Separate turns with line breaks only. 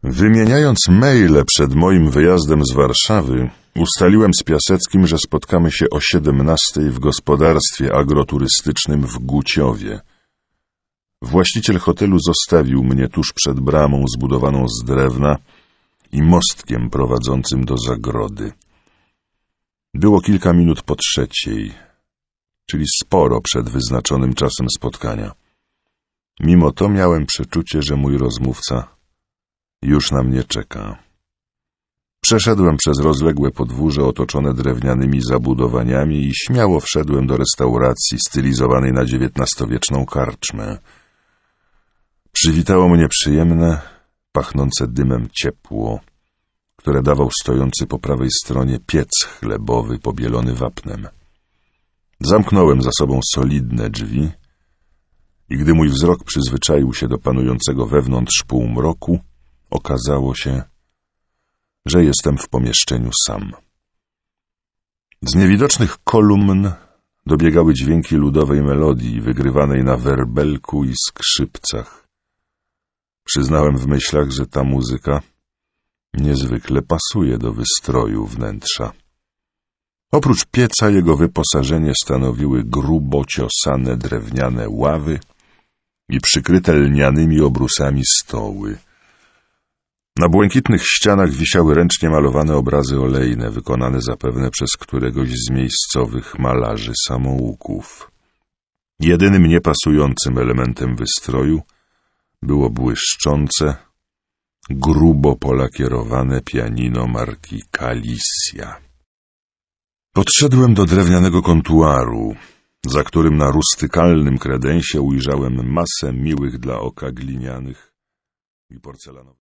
Wymieniając maile przed moim wyjazdem z Warszawy, ustaliłem z Piaseckim, że spotkamy się o 17:00 w gospodarstwie agroturystycznym w Guciowie. Właściciel hotelu zostawił mnie tuż przed bramą zbudowaną z drewna i mostkiem prowadzącym do zagrody. Było kilka minut po 3:00, czyli sporo przed wyznaczonym czasem spotkania. Mimo to miałem przeczucie, że mój rozmówca już na mnie czeka. Przeszedłem przez rozległe podwórze otoczone drewnianymi zabudowaniami i śmiało wszedłem do restauracji stylizowanej na XIX-wieczną karczmę. Przywitało mnie przyjemne, pachnące dymem ciepło, które dawał stojący po prawej stronie piec chlebowy pobielony wapnem. Zamknąłem za sobą solidne drzwi i gdy mój wzrok przyzwyczaił się do panującego wewnątrz półmroku, okazało się, że jestem w pomieszczeniu sam. Z niewidocznych kolumn dobiegały dźwięki ludowej melodii wygrywanej na werbelku i skrzypcach. Przyznałem w myślach, że ta muzyka niezwykle pasuje do wystroju wnętrza. Oprócz pieca jego wyposażenie stanowiły grubo ciosane drewniane ławy i przykryte lnianymi obrusami stoły. Na błękitnych ścianach wisiały ręcznie malowane obrazy olejne, wykonane zapewne przez któregoś z miejscowych malarzy samouków. Jedynym niepasującym elementem wystroju było błyszczące, grubo polakierowane pianino marki Kalisja. Podszedłem do drewnianego kontuaru, za którym na rustykalnym kredensie ujrzałem masę miłych dla oka glinianych i porcelanowych